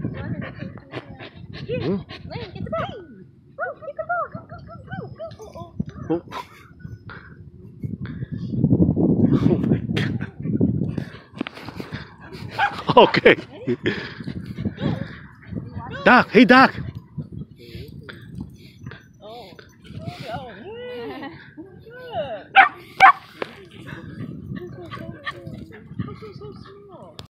Hmm? Get the ball. Get the ball. Go. Oh. Oh my God. Okay. Doc, hey Doc.